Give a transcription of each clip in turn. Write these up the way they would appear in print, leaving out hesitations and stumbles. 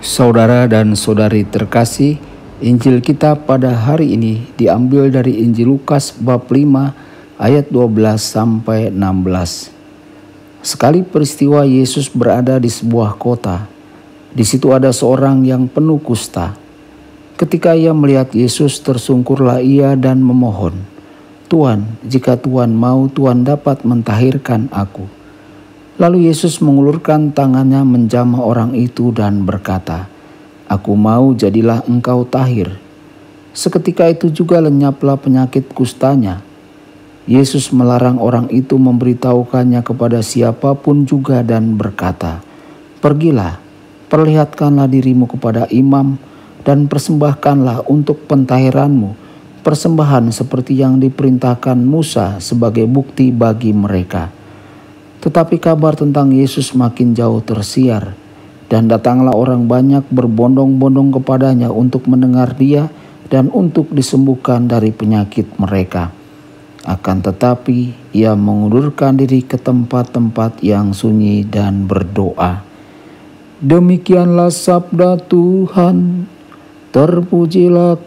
Saudara dan saudari terkasih, Injil kita pada hari ini diambil dari Injil Lukas bab 5 ayat 12 sampai 16. Sekali peristiwa Yesus berada di sebuah kota. Di situ ada seorang yang penuh kusta. Ketika ia melihat Yesus, tersungkurlah ia dan memohon, "Tuan, jika Tuan mau, Tuan dapat mentahirkan aku." Lalu Yesus mengulurkan tangannya menjamah orang itu dan berkata, "Aku mau, jadilah engkau tahir." Seketika itu juga lenyaplah penyakit kustanya. Yesus melarang orang itu memberitahukannya kepada siapapun juga dan berkata, "Pergilah, perlihatkanlah dirimu kepada imam dan persembahkanlah untuk pentahiranmu persembahan seperti yang diperintahkan Musa sebagai bukti bagi mereka." Tetapi kabar tentang Yesus makin jauh tersiar, dan datanglah orang banyak berbondong-bondong kepadanya untuk mendengar dia dan untuk disembuhkan dari penyakit mereka. Akan tetapi ia mengundurkan diri ke tempat-tempat yang sunyi dan berdoa. Demikianlah sabda Tuhan. Terpujilah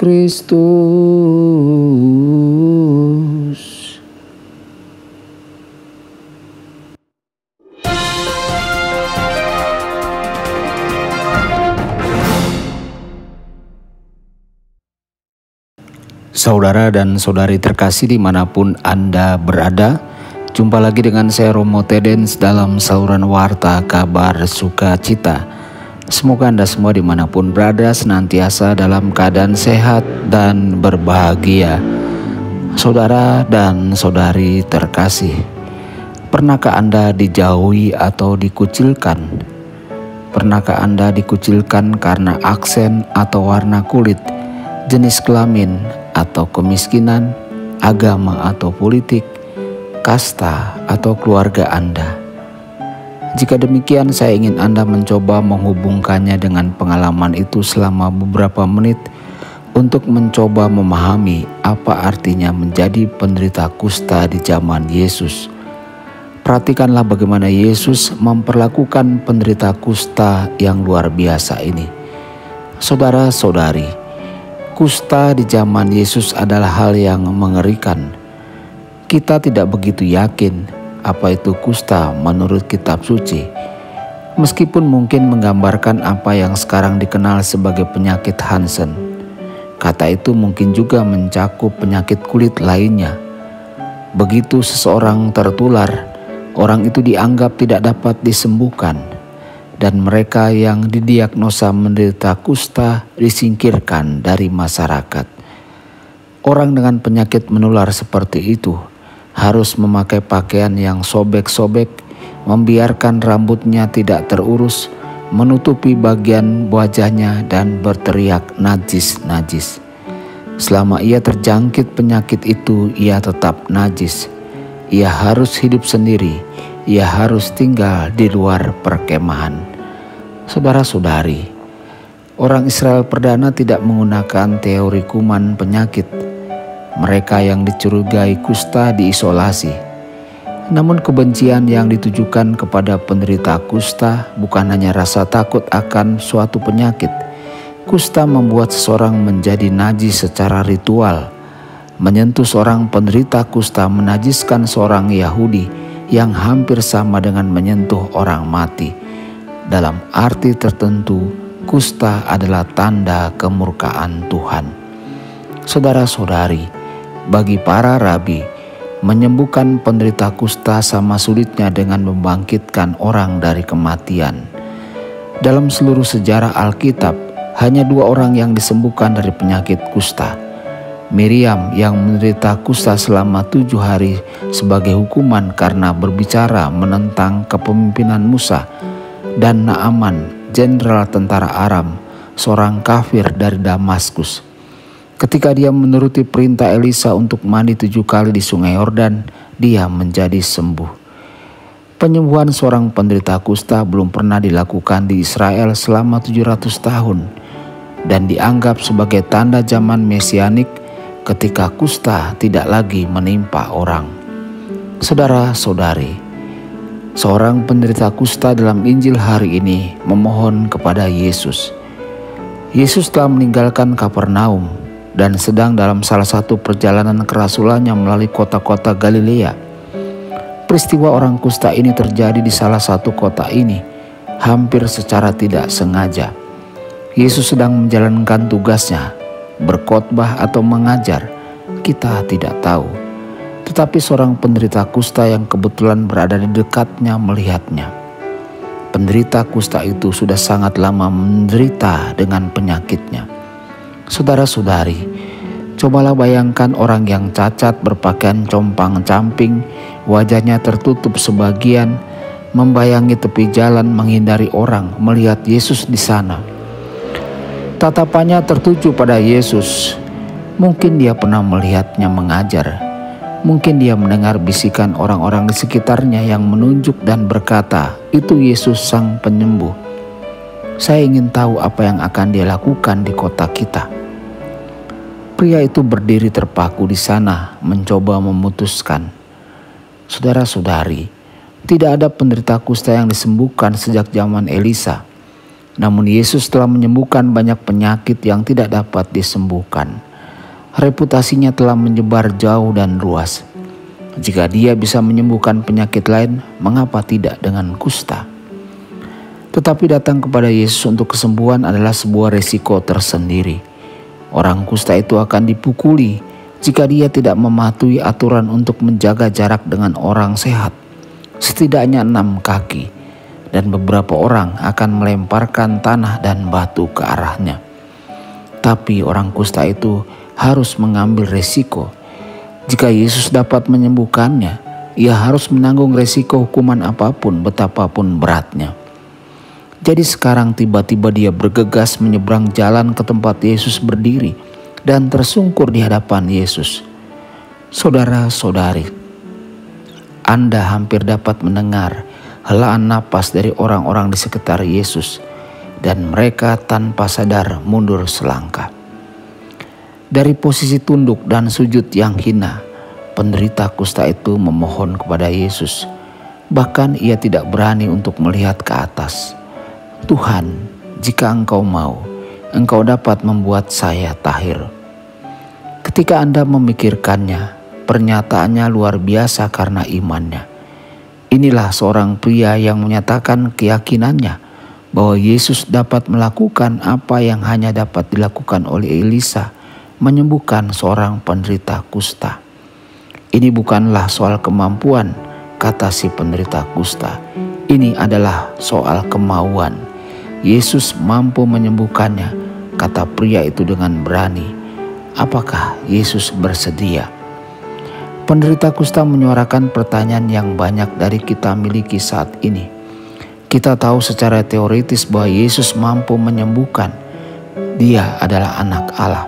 Kristus. Saudara dan saudari terkasih dimanapun Anda berada, jumpa lagi dengan saya Romo Tedens dalam saluran Warta Kabar Sukacita. Semoga Anda semua dimanapun berada senantiasa dalam keadaan sehat dan berbahagia. Saudara dan saudari terkasih, pernahkah Anda dijauhi atau dikucilkan? Pernahkah Anda dikucilkan karena aksen atau warna kulit, jenis kelamin, atau kemiskinan, agama atau politik, kasta atau keluarga Anda? Jika demikian, saya ingin Anda mencoba menghubungkannya dengan pengalaman itu selama beberapa menit untuk mencoba memahami apa artinya menjadi penderita kusta di zaman Yesus. Perhatikanlah bagaimana Yesus memperlakukan penderita kusta yang luar biasa ini. Saudara-saudari, kusta di zaman Yesus adalah hal yang mengerikan. Kita tidak begitu yakin apa itu kusta menurut kitab suci. Meskipun mungkin menggambarkan apa yang sekarang dikenal sebagai penyakit Hansen. Kata itu mungkin juga mencakup penyakit kulit lainnya. Begitu seseorang tertular, orang itu dianggap tidak dapat disembuhkan. Dan mereka yang didiagnosa menderita kusta disingkirkan dari masyarakat. Orang dengan penyakit menular seperti itu harus memakai pakaian yang sobek-sobek, membiarkan rambutnya tidak terurus, menutupi bagian wajahnya dan berteriak najis-najis. Selama ia terjangkit penyakit itu, ia tetap najis. Ia harus hidup sendiri, ia harus tinggal di luar perkemahan. Saudara-saudari, orang Israel perdana tidak menggunakan teori kuman penyakit. Mereka yang dicurigai kusta diisolasi. Namun kebencian yang ditujukan kepada penderita kusta bukan hanya rasa takut akan suatu penyakit. Kusta membuat seseorang menjadi najis secara ritual. Menyentuh seorang penderita kusta menajiskan seorang Yahudi yang hampir sama dengan menyentuh orang mati. Dalam arti tertentu, kusta adalah tanda kemurkaan Tuhan. Saudara-saudari, bagi para rabi, menyembuhkan penderita kusta sama sulitnya dengan membangkitkan orang dari kematian. Dalam seluruh sejarah Alkitab, hanya 2 orang yang disembuhkan dari penyakit kusta. Miriam yang menderita kusta selama 7 hari sebagai hukuman karena berbicara menentang kepemimpinan Musa, dan Naaman, jenderal tentara Aram, seorang kafir dari Damaskus. Ketika dia menuruti perintah Elisa untuk mandi 7 kali di sungai Yordan, dia menjadi sembuh. Penyembuhan seorang penderita kusta belum pernah dilakukan di Israel selama 700 tahun dan dianggap sebagai tanda zaman mesianik ketika kusta tidak lagi menimpa orang. Saudara-saudari, seorang penderita kusta dalam Injil hari ini memohon kepada Yesus, Yesus telah meninggalkan Kapernaum dan sedang dalam salah satu perjalanan kerasulannya melalui kota-kota Galilea. Peristiwa orang kusta ini terjadi di salah satu kota ini, hampir secara tidak sengaja. Yesus sedang menjalankan tugasnya, berkhotbah atau mengajar, kita tidak tahu. Tetapi seorang penderita kusta yang kebetulan berada di dekatnya melihatnya. Penderita kusta itu sudah sangat lama menderita dengan penyakitnya. Saudara-saudari, cobalah bayangkan orang yang cacat berpakaian compang-camping, wajahnya tertutup sebagian, membayangi tepi jalan menghindari orang, melihat Yesus di sana. Tatapannya tertuju pada Yesus. Mungkin dia pernah melihatnya mengajar. Mungkin dia mendengar bisikan orang-orang di sekitarnya yang menunjuk dan berkata, "Itu Yesus Sang Penyembuh." Saya ingin tahu apa yang akan dia lakukan di kota kita. Pria itu berdiri terpaku di sana, mencoba memutuskan. Saudara-saudari, tidak ada penderita kusta yang disembuhkan sejak zaman Elisa. Namun Yesus telah menyembuhkan banyak penyakit yang tidak dapat disembuhkan. Reputasinya telah menyebar jauh dan luas. Jika dia bisa menyembuhkan penyakit lain, mengapa tidak dengan kusta? Tetapi datang kepada Yesus untuk kesembuhan adalah sebuah resiko tersendiri. Orang kusta itu akan dipukuli jika dia tidak mematuhi aturan untuk menjaga jarak dengan orang sehat, setidaknya 6 kaki, dan beberapa orang akan melemparkan tanah dan batu ke arahnya. Tapi orang kusta itu harus mengambil resiko. Jika Yesus dapat menyembuhkannya, ia harus menanggung resiko hukuman apapun, betapapun beratnya. Jadi sekarang tiba-tiba dia bergegas menyeberang jalan ke tempat Yesus berdiri dan tersungkur di hadapan Yesus. Saudara-saudari, Anda hampir dapat mendengar helaan napas dari orang-orang di sekitar Yesus, dan mereka tanpa sadar mundur selangkah. Dari posisi tunduk dan sujud yang hina, penderita kusta itu memohon kepada Yesus. Bahkan ia tidak berani untuk melihat ke atas. "Tuhan, jika Engkau mau, Engkau dapat membuat saya tahir." Ketika Anda memikirkannya, pernyataannya luar biasa karena imannya. Inilah seorang pria yang menyatakan keyakinannya bahwa Yesus dapat melakukan apa yang hanya dapat dilakukan oleh Elisa, menyembuhkan seorang penderita kusta. "Ini bukanlah soal kemampuan," kata si penderita kusta. "Ini adalah soal kemauan. Yesus mampu menyembuhkannya," kata pria itu dengan berani. "Apakah Yesus bersedia?" Penderita kusta menyuarakan pertanyaan yang banyak dari kita miliki saat ini. Kita tahu secara teoritis bahwa Yesus mampu menyembuhkan. Dia adalah anak Allah.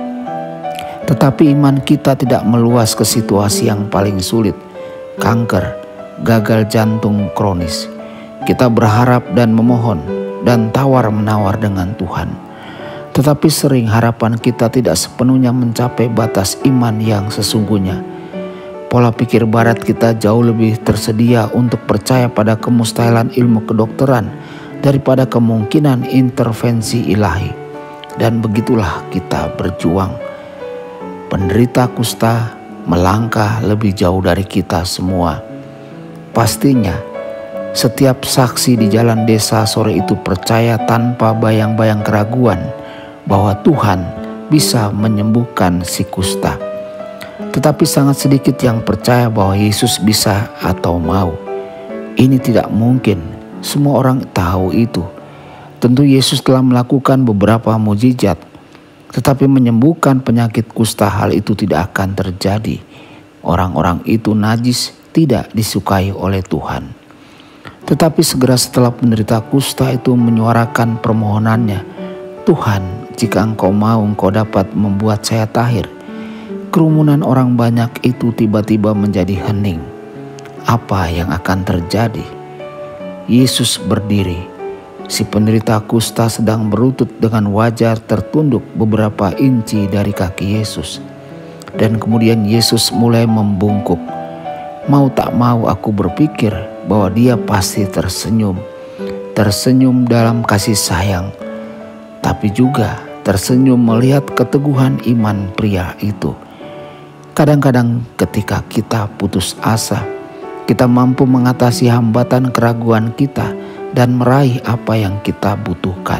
Tetapi iman kita tidak meluas ke situasi yang paling sulit, kanker, gagal jantung kronis. Kita berharap dan memohon dan tawar-menawar dengan Tuhan. Tetapi sering harapan kita tidak sepenuhnya mencapai batas iman yang sesungguhnya. Pola pikir barat kita jauh lebih tersedia untuk percaya pada kemustahilan ilmu kedokteran daripada kemungkinan intervensi ilahi. Dan begitulah kita berjuang. Penderita kusta melangkah lebih jauh dari kita semua. Pastinya setiap saksi di jalan desa sore itu percaya tanpa bayang-bayang keraguan bahwa Tuhan bisa menyembuhkan si kusta. Tetapi sangat sedikit yang percaya bahwa Yesus bisa atau mau. Ini tidak mungkin. Semua orang tahu itu. Tentu Yesus telah melakukan beberapa mukjizat, tetapi menyembuhkan penyakit kusta hal itu tidak akan terjadi. Orang-orang itu najis, tidak disukai oleh Tuhan. Tetapi segera setelah penderita kusta itu menyuarakan permohonannya, "Tuhan, jika Engkau mau, Engkau dapat membuat saya tahir." Kerumunan orang banyak itu tiba-tiba menjadi hening. Apa yang akan terjadi? Yesus berdiri. Si penderita kusta sedang berlutut dengan wajah tertunduk beberapa inci dari kaki Yesus. Dan kemudian Yesus mulai membungkuk. Mau tak mau aku berpikir bahwa dia pasti tersenyum. Tersenyum dalam kasih sayang. Tapi juga tersenyum melihat keteguhan iman pria itu. Kadang-kadang ketika kita putus asa, kita mampu mengatasi hambatan keraguan kita dan meraih apa yang kita butuhkan.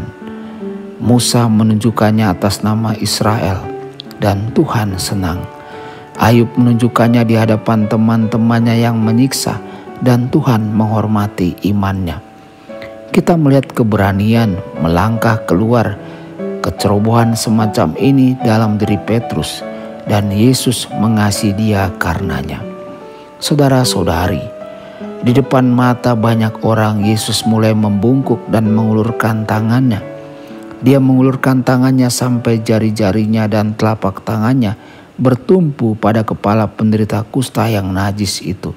Musa menunjukkannya atas nama Israel dan Tuhan senang. Ayub menunjukkannya di hadapan teman-temannya yang menyiksa dan Tuhan menghormati imannya. Kita melihat keberanian melangkah keluar kecerobohan semacam ini dalam diri Petrus, dan Yesus mengasihi dia karenanya. Saudara-saudari, di depan mata banyak orang Yesus mulai membungkuk dan mengulurkan tangannya. Dia mengulurkan tangannya sampai jari-jarinya dan telapak tangannya bertumpu pada kepala penderita kusta yang najis itu.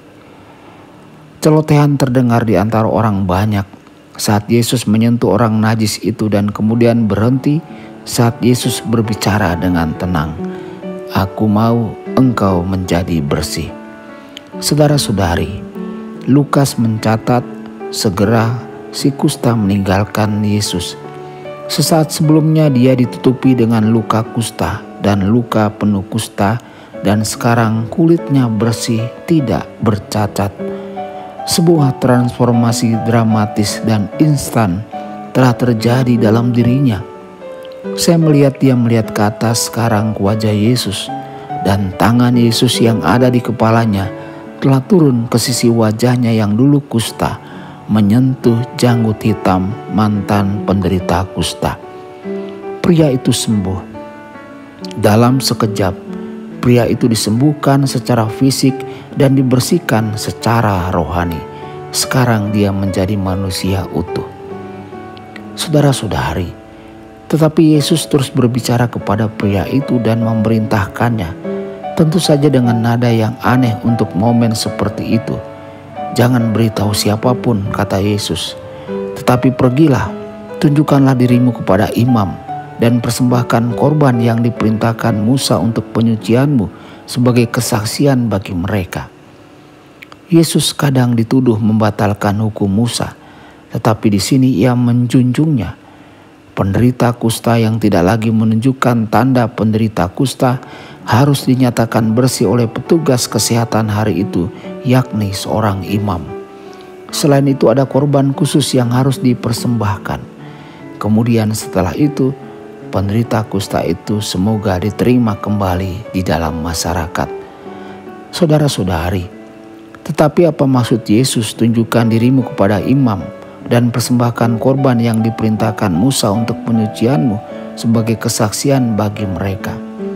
Celotehan terdengar di antara orang banyak saat Yesus menyentuh orang najis itu dan kemudian berhenti saat Yesus berbicara dengan tenang. Aku mau engkau menjadi bersih. Saudara-saudari, Lukas mencatat segera si kusta meninggalkan Yesus. Sesaat sebelumnya dia ditutupi dengan luka kusta dan luka penuh kusta, dan sekarang kulitnya bersih, tidak bercacat. Sebuah transformasi dramatis dan instan telah terjadi dalam dirinya. Saya melihat dia melihat ke atas sekarang ke wajah Yesus, dan tangan Yesus yang ada di kepalanya telah turun ke sisi wajahnya yang dulu kusta, menyentuh janggut hitam mantan penderita kusta. Pria itu sembuh. Dalam sekejap, pria itu disembuhkan secara fisik dan dibersihkan secara rohani. Sekarang dia menjadi manusia utuh. Saudara-saudari, tetapi Yesus terus berbicara kepada pria itu dan memerintahkannya, tentu saja dengan nada yang aneh untuk momen seperti itu. Jangan beritahu siapapun, kata Yesus, tetapi pergilah, tunjukkanlah dirimu kepada imam dan persembahkan korban yang diperintahkan Musa untuk penyucianmu sebagai kesaksian bagi mereka. Yesus kadang dituduh membatalkan hukum Musa, tetapi di sini ia menjunjungnya. Penderita kusta yang tidak lagi menunjukkan tanda penderita kusta harus dinyatakan bersih oleh petugas kesehatan hari itu, yakni seorang imam. Selain itu ada korban khusus yang harus dipersembahkan. Kemudian setelah itu, penderita kusta itu semoga diterima kembali di dalam masyarakat. Saudara-saudari, tetapi apa maksud Yesus tunjukkan dirimu kepada imam dan persembahkan korban yang diperintahkan Musa untuk penyucianmu sebagai kesaksian bagi mereka?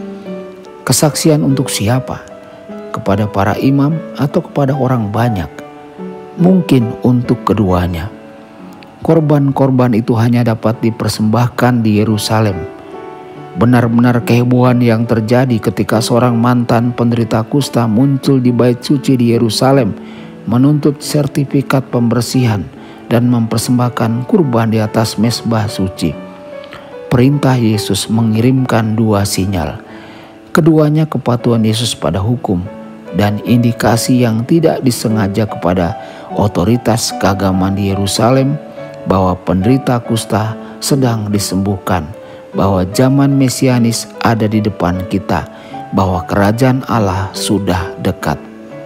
Kesaksian untuk siapa? Kepada para imam atau kepada orang banyak? Mungkin untuk keduanya. Korban-korban itu hanya dapat dipersembahkan di Yerusalem. Benar-benar kehebohan yang terjadi ketika seorang mantan penderita kusta muncul di bait suci di Yerusalem, menuntut sertifikat pembersihan dan mempersembahkan kurban di atas mezbah suci. Perintah Yesus mengirimkan dua sinyal. Keduanya kepatuhan Yesus pada hukum dan indikasi yang tidak disengaja kepada otoritas keagamaan di Yerusalem bahwa penderita kusta sedang disembuhkan, bahwa zaman mesianis ada di depan kita, bahwa kerajaan Allah sudah dekat.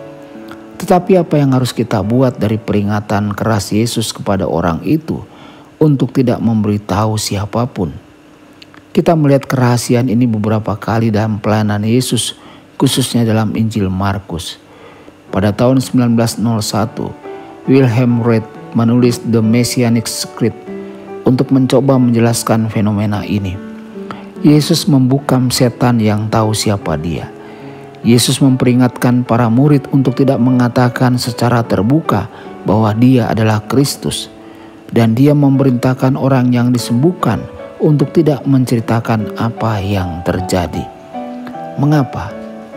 Tetapi apa yang harus kita buat dari peringatan keras Yesus kepada orang itu untuk tidak memberitahu siapapun? Kita melihat kerahasiaan ini beberapa kali dalam pelayanan Yesus, khususnya dalam Injil Markus. Pada tahun 1901, Wilhelm Reed menulis The Messianic Script untuk mencoba menjelaskan fenomena ini. Yesus membungkam setan yang tahu siapa dia. Yesus memperingatkan para murid untuk tidak mengatakan secara terbuka bahwa dia adalah Kristus. Dan dia memerintahkan orang yang disembuhkan untuk tidak menceritakan apa yang terjadi. Mengapa?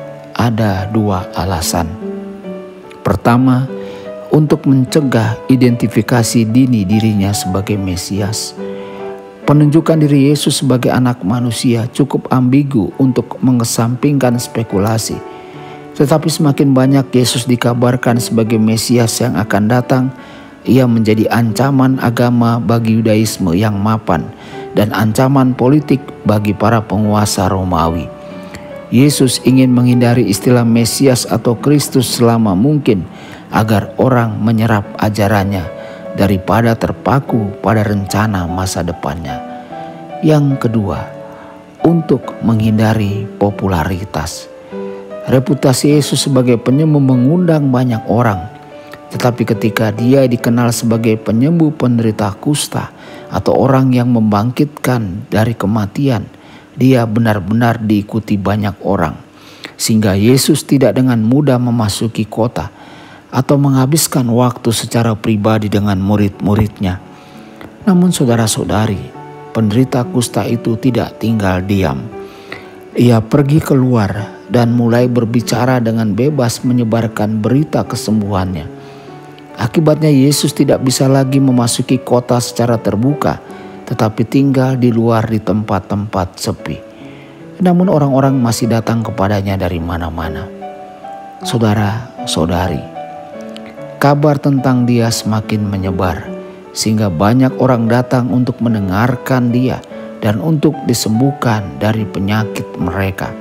Ada dua alasan. Pertama, untuk mencegah identifikasi dini dirinya sebagai Mesias. Penunjukan diri Yesus sebagai anak manusia cukup ambigu untuk mengesampingkan spekulasi. Tetapi semakin banyak Yesus dikabarkan sebagai Mesias yang akan datang, ia menjadi ancaman agama bagi Yudaisme yang mapan, dan ancaman politik bagi para penguasa Romawi. Yesus ingin menghindari istilah Mesias atau Kristus selama mungkin agar orang menyerap ajarannya daripada terpaku pada rencana masa depannya. Yang kedua, untuk menghindari popularitas. Reputasi Yesus sebagai penyembuh mengundang banyak orang, tetapi ketika dia dikenal sebagai penyembuh penderita kusta atau orang yang membangkitkan dari kematian, dia benar-benar diikuti banyak orang, sehingga Yesus tidak dengan mudah memasuki kota atau menghabiskan waktu secara pribadi dengan murid-muridnya. Namun saudara-saudari, penderita kusta itu tidak tinggal diam. Ia pergi keluar dan mulai berbicara dengan bebas menyebarkan berita kesembuhannya. Akibatnya Yesus tidak bisa lagi memasuki kota secara terbuka, tetapi tinggal di luar di tempat-tempat sepi. Namun orang-orang masih datang kepadanya dari mana-mana. Saudara-saudari, kabar tentang dia semakin menyebar, sehingga banyak orang datang untuk mendengarkan dia dan untuk disembuhkan dari penyakit mereka.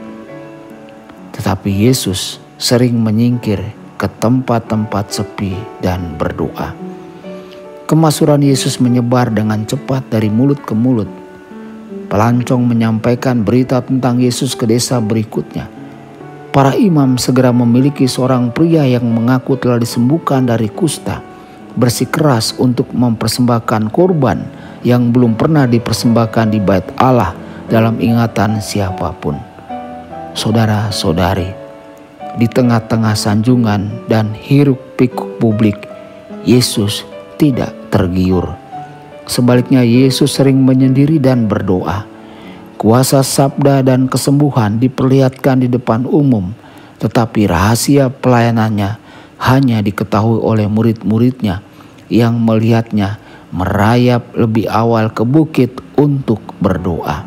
Tetapi Yesus sering menyingkir ke tempat-tempat sepi dan berdoa. Kemasuran Yesus menyebar dengan cepat dari mulut ke mulut. Pelancong menyampaikan berita tentang Yesus ke desa berikutnya. Para imam segera memiliki seorang pria yang mengaku telah disembuhkan dari kusta, bersikeras untuk mempersembahkan korban yang belum pernah dipersembahkan di bait Allah dalam ingatan siapapun. Saudara-saudari, di tengah-tengah sanjungan dan hiruk-pikuk publik, Yesus tidak tergiur. Sebaliknya Yesus sering menyendiri dan berdoa. Kuasa sabda dan kesembuhan diperlihatkan di depan umum, tetapi rahasia pelayanannya hanya diketahui oleh murid-muridnya yang melihatnya merayap lebih awal ke bukit untuk berdoa.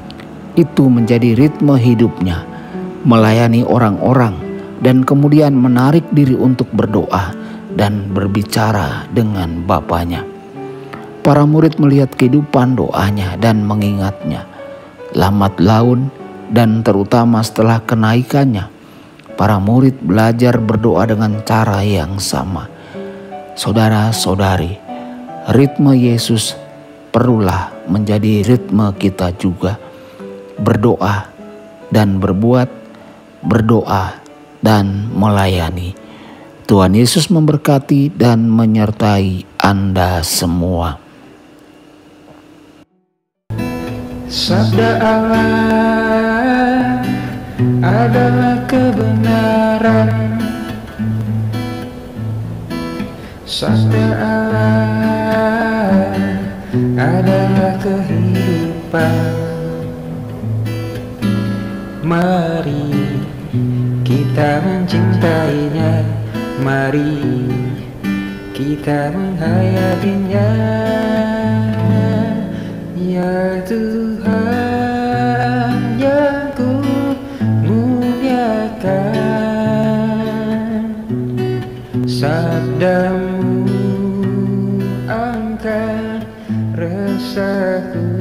Itu menjadi ritme hidupnya, melayani orang-orang dan kemudian menarik diri untuk berdoa dan berbicara dengan Bapanya. Para murid melihat kehidupan doanya dan mengingatnya. Lambat laun dan terutama setelah kenaikannya, para murid belajar berdoa dengan cara yang sama. Saudara-saudari, ritme Yesus perlulah menjadi ritme kita juga. Berdoa dan berbuat, berdoa dan melayani. Tuhan Yesus memberkati dan menyertai Anda semua. Sabda Allah adalah kebenaran. Sabda Allah adalah kehidupan. Mari kita mencintainya, mari kita menghayatinya. Ya Tuhan yang ku muliakan, sabdamu angkat resahku.